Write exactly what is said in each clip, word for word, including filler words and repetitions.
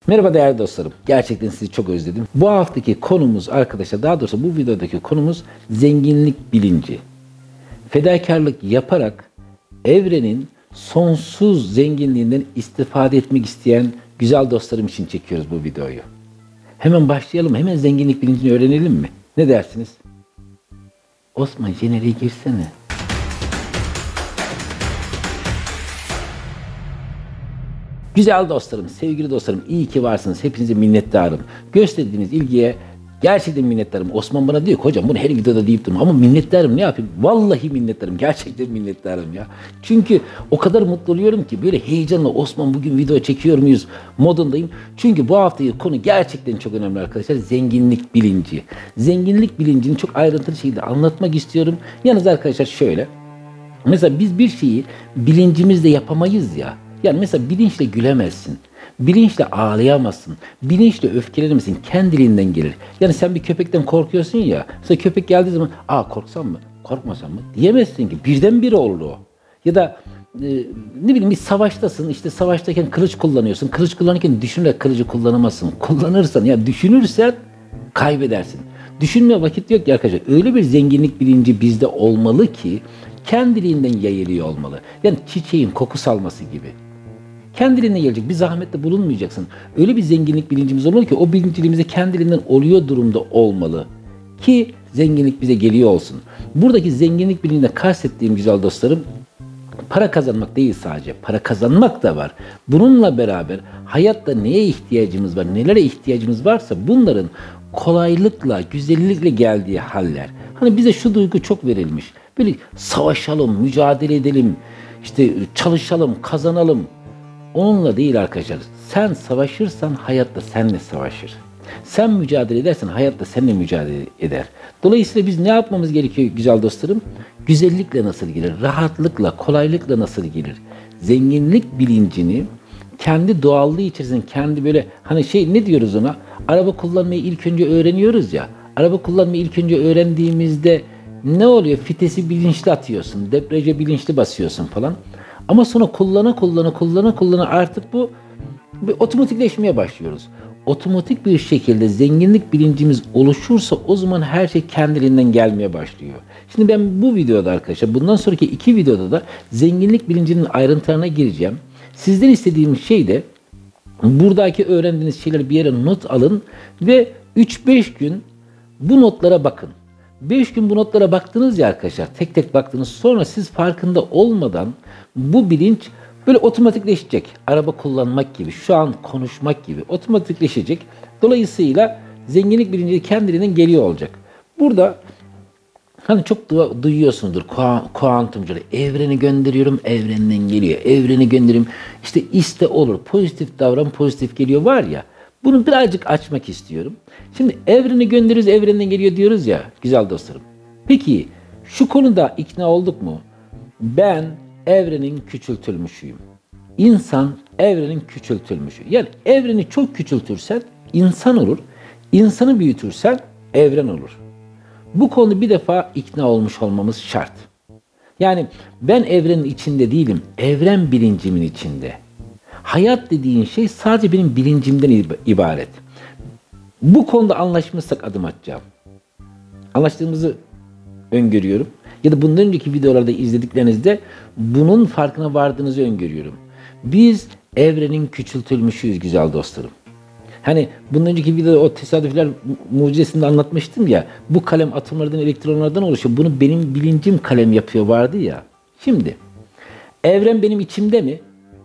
Merhaba değerli dostlarım. Gerçekten sizi çok özledim. Bu haftaki konumuz arkadaşlar, daha doğrusu bu videodaki konumuz zenginlik bilinci. Fedakarlık yaparak evrenin sonsuz zenginliğinden istifade etmek isteyen güzel dostlarım için çekiyoruz bu videoyu. Hemen başlayalım. Hemen zenginlik bilincini öğrenelim mi? Ne dersiniz? Osman jeneriğe girsene. Güzel dostlarım, sevgili dostlarım, iyi ki varsınız. Hepinize minnettarım. Gösterdiğiniz ilgiye gerçekten minnettarım. Osman bana diyor ki hocam bunu her videoda deyip durma ama minnettarım, ne yapayım? Vallahi minnettarım, gerçekten minnettarım ya. Çünkü o kadar mutlu oluyorum ki böyle heyecanla Osman bugün video çekiyor muyuz modundayım. Çünkü bu haftaki konu gerçekten çok önemli arkadaşlar. Zenginlik bilinci. Zenginlik bilincini çok ayrıntılı şekilde anlatmak istiyorum. Yalnız arkadaşlar şöyle. Mesela biz bir şeyi bilincimizle yapamayız ya. Yani mesela bilinçle gülemezsin. Bilinçle ağlayamazsın. Bilinçle öfkelenirsin. Kendiliğinden gelir. Yani sen bir köpekten korkuyorsun ya. Mesela köpek geldiği zaman aa korksam mı? Korkmasam mı? Diyemezsin ki. Birdenbire olur o. Ya da e, ne bileyim bir savaştasın. İşte savaştayken kılıç kullanıyorsun. Kılıç kullanırken düşünerek kılıcı kullanamazsın. Kullanırsan ya düşünürsen kaybedersin. Düşünmeye vakit yok ya arkadaşlar. Öyle bir zenginlik bilinci bizde olmalı ki kendiliğinden yayılıyor olmalı. Yani çiçeğin koku salması gibi. Kendiliğinden gelecek. Bir zahmette bulunmayacaksın. Öyle bir zenginlik bilincimiz olmalı ki o bilincimizde kendiliğinden oluyor durumda olmalı. Ki zenginlik bize geliyor olsun. Buradaki zenginlik bilincinde kastettiğim güzel dostlarım, para kazanmak değil sadece. Para kazanmak da var. Bununla beraber hayatta neye ihtiyacımız var, nelere ihtiyacımız varsa bunların kolaylıkla, güzellikle geldiği haller. Hani bize şu duygu çok verilmiş. Böyle savaşalım, mücadele edelim, işte çalışalım, kazanalım. Onunla değil arkadaşlar. Sen savaşırsan hayatta seninle savaşır. Sen mücadele edersen hayatta seninle mücadele eder. Dolayısıyla biz ne yapmamız gerekiyor güzel dostlarım? Güzellikle nasıl gelir? Rahatlıkla, kolaylıkla nasıl gelir? Zenginlik bilincini kendi doğallığı içerisinde, kendi böyle hani şey ne diyoruz ona? Araba kullanmayı ilk önce öğreniyoruz ya. Araba kullanmayı ilk önce öğrendiğimizde ne oluyor? Fitesi bilinçli atıyorsun, debriyaja bilinçli basıyorsun falan. Ama sonra kullana kullana kullana kullana artık bu bir otomatikleşmeye başlıyoruz. Otomatik bir şekilde zenginlik bilincimiz oluşursa o zaman her şey kendiliğinden gelmeye başlıyor. Şimdi ben bu videoda arkadaşlar, bundan sonraki iki videoda da zenginlik bilincinin ayrıntılarına gireceğim. Sizden istediğim şey de buradaki öğrendiğiniz şeyleri bir yere not alın ve üç beş gün bu notlara bakın. beş gün bu notlara baktınız ya arkadaşlar, tek tek baktınız, sonra siz farkında olmadan bu bilinç böyle otomatikleşecek. Araba kullanmak gibi, şu an konuşmak gibi otomatikleşecek. Dolayısıyla zenginlik bilinci kendiliğinden geliyor olacak. Burada hani çok du- duyuyorsundur kuantumcuları. Evreni gönderiyorum, evrenden geliyor. Evreni gönderiyorum. İşte iste olur. Pozitif davran, pozitif geliyor var ya. Bunu birazcık açmak istiyorum. Şimdi evreni gönderiyoruz, evrenden geliyor diyoruz ya güzel dostlarım. Peki şu konuda ikna olduk mu? Ben evrenin küçültülmüşüyüm. İnsan evrenin küçültülmüşü. Yani evreni çok küçültürsen insan olur. İnsanı büyütürsen evren olur. Bu konu bir defa ikna olmuş olmamız şart. Yani ben evrenin içinde değilim. Evren bilincimin içinde. Hayat dediğin şey sadece benim bilincimden ibaret. Bu konuda anlaşmışsak adım atacağım. Anlaştığımızı öngörüyorum. Ya da bundan önceki videolarda izlediklerinizde bunun farkına vardığınızı öngörüyorum. Biz evrenin küçültülmüşüyüz güzel dostlarım. Hani bundan önceki videoda o tesadüfler mucizesinde anlatmıştım ya. Bu kalem atomlardan, elektronlardan oluşuyor. Bunu benim bilincim kalem yapıyor vardı ya. Şimdi evren benim içimde mi?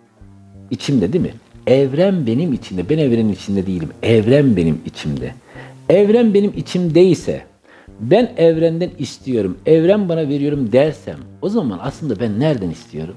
İçimde değil mi? Evren benim içimde. Ben evrenin içinde değilim. Evren benim içimde. Evren benim içimdeyse ben evrenden istiyorum, evren bana veriyorum dersem o zaman aslında ben nereden istiyorum?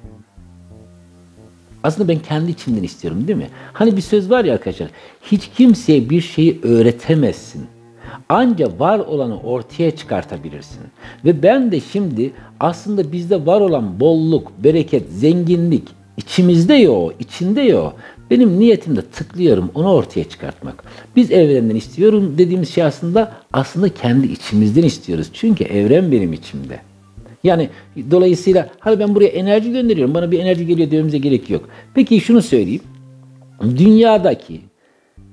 Aslında ben kendi içimden istiyorum değil mi? Hani bir söz var ya arkadaşlar, hiç kimseye bir şeyi öğretemezsin. Ancak var olanı ortaya çıkartabilirsin. Ve ben de şimdi aslında bizde var olan bolluk, bereket, zenginlik içimizde ya o, içinde ya o. Benim niyetimde tıklıyorum onu ortaya çıkartmak. Biz evrenden istiyorum dediğimiz şey aslında aslında kendi içimizden istiyoruz. Çünkü evren benim içimde. Yani dolayısıyla hani ben buraya enerji gönderiyorum, bana bir enerji geliyor dememize gerek yok. Peki şunu söyleyeyim. Dünyadaki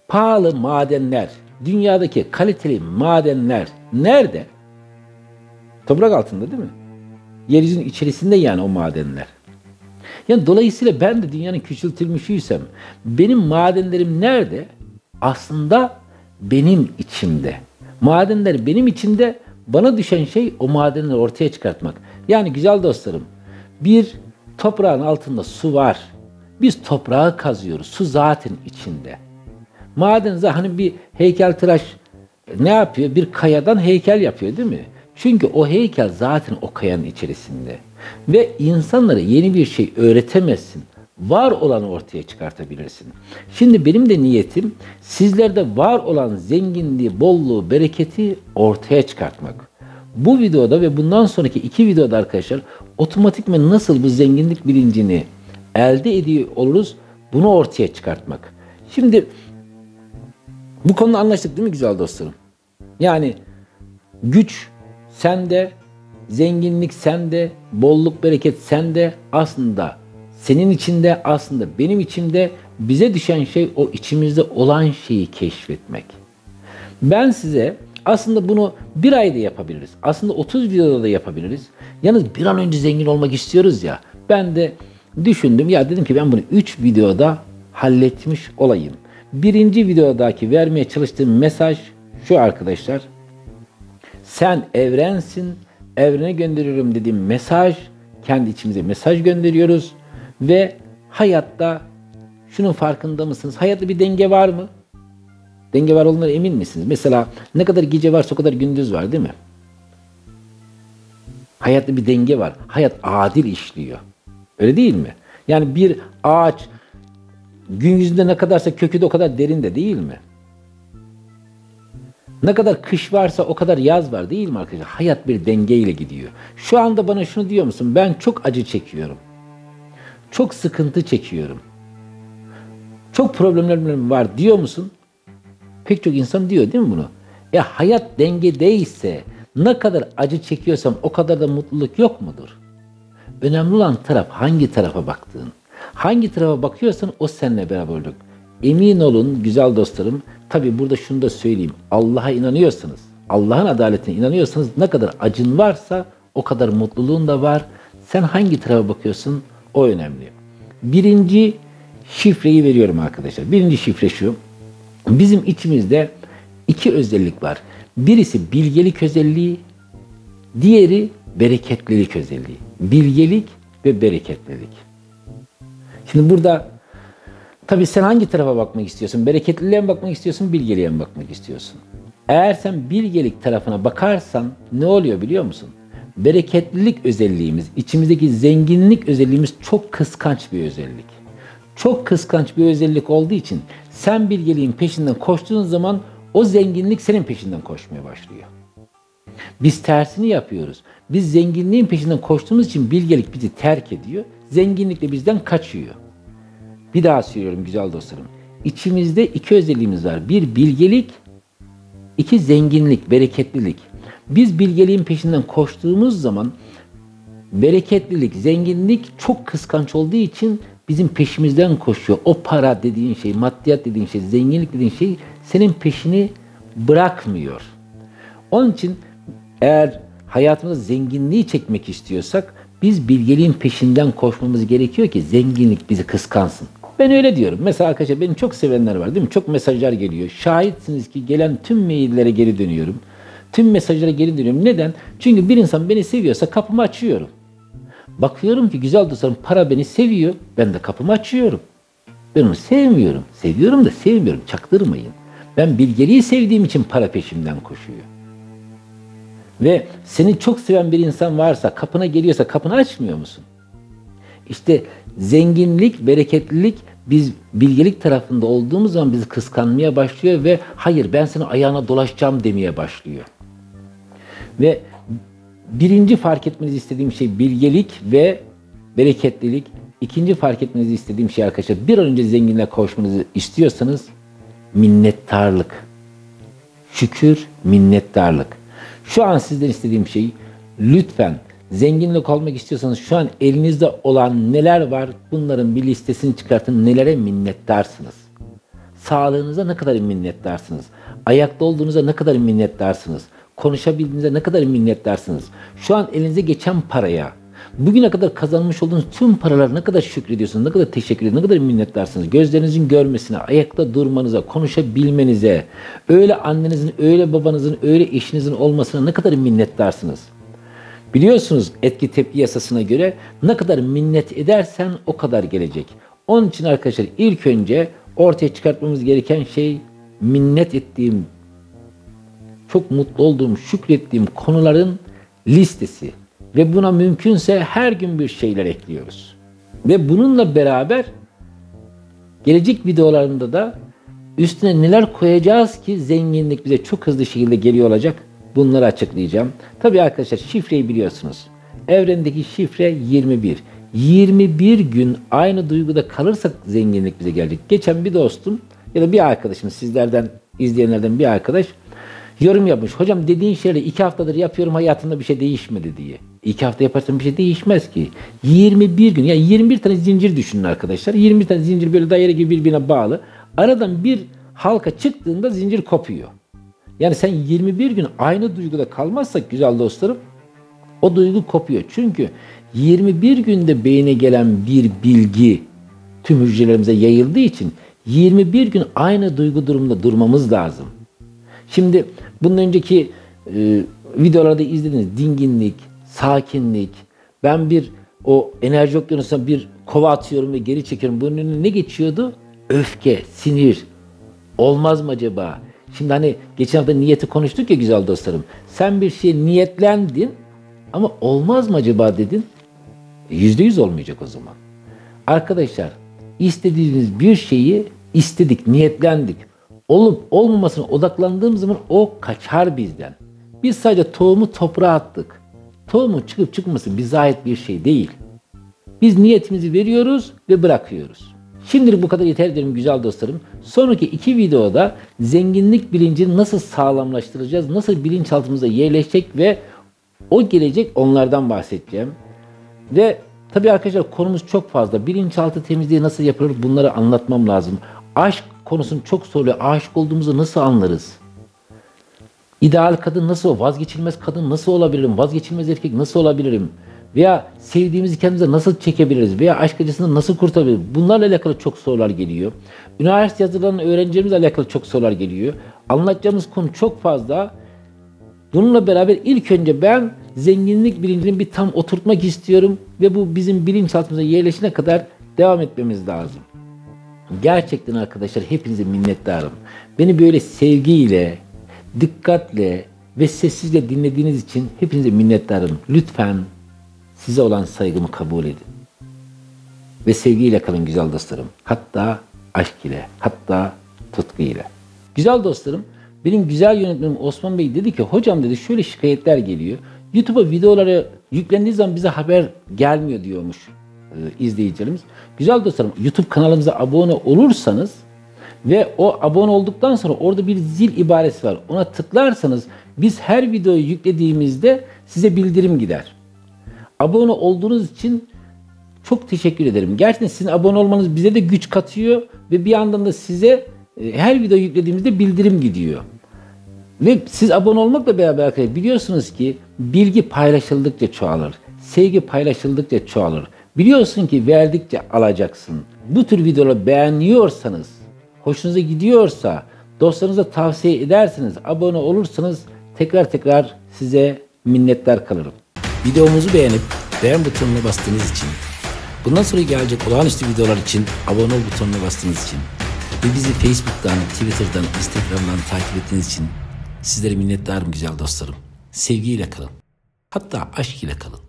pahalı madenler, dünyadaki kaliteli madenler nerede? Toprak altında değil mi? Yeryüzünün içerisinde yani o madenler. Yani dolayısıyla ben de dünyanın küçültülmüşüysem benim madenlerim nerede? Aslında benim içimde. Madenler benim içimde, bana düşen şey o madenleri ortaya çıkartmak. Yani güzel dostlarım, bir toprağın altında su var. Biz toprağı kazıyoruz. Su zaten içinde. Maden zaten hani bir heykeltıraş ne yapıyor? Bir kayadan heykel yapıyor değil mi? Çünkü o heykel zaten o kayanın içerisinde. Ve insanlara yeni bir şey öğretemezsin. Var olanı ortaya çıkartabilirsin. Şimdi benim de niyetim sizlerde var olan zenginliği, bolluğu, bereketi ortaya çıkartmak. Bu videoda ve bundan sonraki iki videoda arkadaşlar otomatikman nasıl bu zenginlik bilincini elde ediyor oluruz bunu ortaya çıkartmak. Şimdi bu konuda anlaştık değil mi güzel dostlarım? Yani güç sende, zenginlik sende, bolluk bereket sende, aslında senin içinde, aslında benim içimde. Bize düşen şey o içimizde olan şeyi keşfetmek. Ben size aslında bunu bir ayda yapabiliriz. Aslında otuz videoda da yapabiliriz. Yalnız bir an önce zengin olmak istiyoruz ya. Ben de düşündüm ya, dedim ki ben bunu üç videoda halletmiş olayım. Birinci videodaki vermeye çalıştığım mesaj şu arkadaşlar. Sen evrensin, evrene gönderiyorum dediğim mesaj, kendi içimize mesaj gönderiyoruz ve hayatta şunun farkında mısınız? Hayatta bir denge var mı? Denge var olduğuna emin misiniz? Mesela ne kadar gece varsa o kadar gündüz var değil mi? Hayatta bir denge var. Hayat adil işliyor. Öyle değil mi? Yani bir ağaç gün yüzünde ne kadarsa kökü de o kadar derinde değil mi? Ne kadar kış varsa o kadar yaz var değil mi arkadaşlar? Hayat bir dengeyle gidiyor. Şu anda bana şunu diyor musun? Ben çok acı çekiyorum. Çok sıkıntı çekiyorum. Çok problemlerim var diyor musun? Pek çok insan diyor değil mi bunu? E hayat dengedeyse ne kadar acı çekiyorsam o kadar da mutluluk yok mudur? Önemli olan taraf hangi tarafa baktığın. Hangi tarafa bakıyorsan o seninle beraber olacak. Emin olun güzel dostlarım. Tabi burada şunu da söyleyeyim. Allah'a inanıyorsanız, Allah'ın adaletine inanıyorsanız ne kadar acın varsa o kadar mutluluğun da var. Sen hangi tarafa bakıyorsun o önemli. Birinci şifreyi veriyorum arkadaşlar. Birinci şifre şu. Bizim içimizde iki özellik var. Birisi bilgelik özelliği, diğeri bereketlilik özelliği. Bilgelik ve bereketlilik. Şimdi burada tabii sen hangi tarafa bakmak istiyorsun? Bereketliliğe mi bakmak istiyorsun, bilgeliğe mi bakmak istiyorsun? Eğer sen bilgelik tarafına bakarsan ne oluyor biliyor musun? Bereketlilik özelliğimiz, içimizdeki zenginlik özelliğimiz çok kıskanç bir özellik. Çok kıskanç bir özellik olduğu için sen bilgeliğin peşinden koştuğun zaman o zenginlik senin peşinden koşmaya başlıyor. Biz tersini yapıyoruz. Biz zenginliğin peşinden koştuğumuz için bilgelik bizi terk ediyor. Zenginlik de bizden kaçıyor. Bir daha söylüyorum güzel dostlarım. İçimizde iki özelliğimiz var. Bir bilgelik, iki zenginlik, bereketlilik. Biz bilgeliğin peşinden koştuğumuz zaman bereketlilik, zenginlik çok kıskanç olduğu için bizim peşimizden koşuyor. O para dediğin şey, maddiyat dediğin şey, zenginlik dediğin şey senin peşini bırakmıyor. Onun için eğer hayatımızda zenginliği çekmek istiyorsak biz bilgeliğin peşinden koşmamız gerekiyor ki zenginlik bizi kıskansın. Ben öyle diyorum. Mesela arkadaşlar benim çok sevenler var değil mi? Çok mesajlar geliyor. Şahitsiniz ki gelen tüm maillere geri dönüyorum. Tüm mesajlara geri dönüyorum. Neden? Çünkü bir insan beni seviyorsa kapımı açıyorum. Bakıyorum ki güzel dostlarım para beni seviyor. Ben de kapımı açıyorum. Ben onu sevmiyorum. Seviyorum da sevmiyorum. Çaktırmayın. Ben bilgeliği sevdiğim için para peşimden koşuyor. Ve seni çok seven bir insan varsa, kapına geliyorsa kapını açmıyor musun? İşte zenginlik, bereketlilik biz bilgelik tarafında olduğumuz zaman bizi kıskanmaya başlıyor ve hayır ben senin ayağına dolaşacağım demeye başlıyor. Ve birinci fark etmenizi istediğim şey bilgelik ve bereketlilik. İkinci fark etmenizi istediğim şey arkadaşlar bir an önce zenginliğe kavuşmanızı istiyorsanız minnettarlık. Şükür, minnettarlık. Şu an sizden istediğim şey lütfen zenginlik olmak istiyorsanız şu an elinizde olan neler var bunların bir listesini çıkartın, nelere minnettarsınız. Sağlığınıza ne kadar minnettarsınız? Ayakta olduğunuza ne kadar minnettarsınız? Konuşabildiğinize ne kadar minnettarsınız? Şu an elinize geçen paraya, bugüne kadar kazanmış olduğunuz tüm paralara ne kadar şükrediyorsunuz, ne kadar teşekkür ediyorsunuz, ne kadar minnettarsınız? Gözlerinizin görmesine, ayakta durmanıza, konuşabilmenize, öyle annenizin, öyle babanızın, öyle eşinizin olmasına ne kadar minnettarsınız? Biliyorsunuz etki tepki yasasına göre ne kadar minnet edersen o kadar gelecek. Onun için arkadaşlar ilk önce ortaya çıkartmamız gereken şey minnet ettiğim, çok mutlu olduğum, şükrettiğim konuların listesi. Ve buna mümkünse her gün bir şeyler ekliyoruz. Ve bununla beraber gelecek videolarında da üstüne neler koyacağız ki zenginlik bize çok hızlı şekilde geliyor olacak. Bunları açıklayacağım. Tabii arkadaşlar şifreyi biliyorsunuz. Evrendeki şifre yirmi bir. yirmi bir gün aynı duyguda kalırsak zenginlik bize gelecek. Geçen bir dostum ya da bir arkadaşım, sizlerden izleyenlerden bir arkadaş yorum yapmış. Hocam dediğin şeyleri iki haftadır yapıyorum, hayatımda bir şey değişmedi diye. İki hafta yaparsan bir şey değişmez ki. yirmi bir gün, yani yirmi bir tane zincir düşünün arkadaşlar. yirmi bir tane zincir böyle daire gibi birbirine bağlı. Aradan bir halka çıktığında zincir kopuyor. Yani sen yirmi bir gün aynı duyguda kalmazsak güzel dostlarım, o duygu kopuyor. Çünkü yirmi bir günde beyne gelen bir bilgi tüm hücrelerimize yayıldığı için yirmi bir gün aynı duygu durumunda durmamız lazım. Şimdi bunun önceki e, videolarda izlediniz. Dinginlik, sakinlik. Ben bir o enerji okyanusuna bir kova atıyorum ve geri çekiyorum. Bunun önüne ne geçiyordu? Öfke, sinir. Olmaz mı acaba? Şimdi hani geçen hafta niyeti konuştuk ya güzel dostlarım. Sen bir şeye niyetlendin ama olmaz mı acaba dedin. Yüzde yüz olmayacak o zaman. Arkadaşlar istediğiniz bir şeyi istedik, niyetlendik. Olup olmamasına odaklandığımız zaman o kaçar bizden. Biz sadece tohumu toprağa attık. Tohumun çıkıp çıkması bize ait bir şey değil. Biz niyetimizi veriyoruz ve bırakıyoruz. Şimdilik bu kadar yeter derim güzel dostlarım. Sonraki iki videoda zenginlik bilincini nasıl sağlamlaştıracağız, nasıl bilinçaltımıza yerleşecek ve o gelecek, onlardan bahsedeceğim. Ve tabii arkadaşlar konumuz çok fazla. Bilinçaltı temizliği nasıl yapılır bunları anlatmam lazım. Aşk konusunu çok soruyor. Aşık olduğumuzu nasıl anlarız? İdeal kadın nasıl? Vazgeçilmez kadın nasıl olabilirim? Vazgeçilmez erkek nasıl olabilirim? Veya sevdiğimizi kendimize nasıl çekebiliriz? Veya aşk acısından nasıl kurtulabiliriz? Bunlarla alakalı çok sorular geliyor. Üniversite yazılanan öğrencilerimizle alakalı çok sorular geliyor. Anlatacağımız konu çok fazla. Bununla beraber ilk önce ben zenginlik bilincini bir tam oturtmak istiyorum ve bu bizim bilinçaltımıza yerleşene kadar devam etmemiz lazım. Gerçekten arkadaşlar hepinize minnettarım. Beni böyle sevgiyle, dikkatle ve sessizce dinlediğiniz için hepinize minnettarım. Lütfen size olan saygımı kabul edin. Ve sevgiyle kalın güzel dostlarım. Hatta aşk ile, hatta tutku ile. Güzel dostlarım, benim güzel yönetmenim Osman Bey dedi ki, hocam dedi şöyle şikayetler geliyor. YouTube'a videoları yüklendiği zaman bize haber gelmiyor diyormuş e, izleyicilerimiz. Güzel dostlarım, YouTube kanalımıza abone olursanız ve o abone olduktan sonra orada bir zil ibaresi var. Ona tıklarsanız biz her videoyu yüklediğimizde size bildirim gider. Abone olduğunuz için çok teşekkür ederim. Gerçekten sizin abone olmanız bize de güç katıyor ve bir yandan da size e, her video yüklediğimizde bildirim gidiyor. Ve siz abone olmakla beraber arkadaşlar biliyorsunuz ki bilgi paylaşıldıkça çoğalır. Sevgi paylaşıldıkça çoğalır. Biliyorsun ki verdikçe alacaksın. Bu tür videoları beğeniyorsanız, hoşunuza gidiyorsa, dostlarınıza tavsiye ederseniz, abone olursanız tekrar tekrar size minnettar kalırım. Videomuzu beğenip beğen butonuna bastığınız için, bundan sonra gelecek olağanüstü videolar için abone ol butonuna bastığınız için ve bizi Facebook'tan, Twitter'dan, Instagram'dan takip ettiğiniz için sizlere minnettarım güzel dostlarım. Sevgiyle kalın. Hatta aşk ile kalın.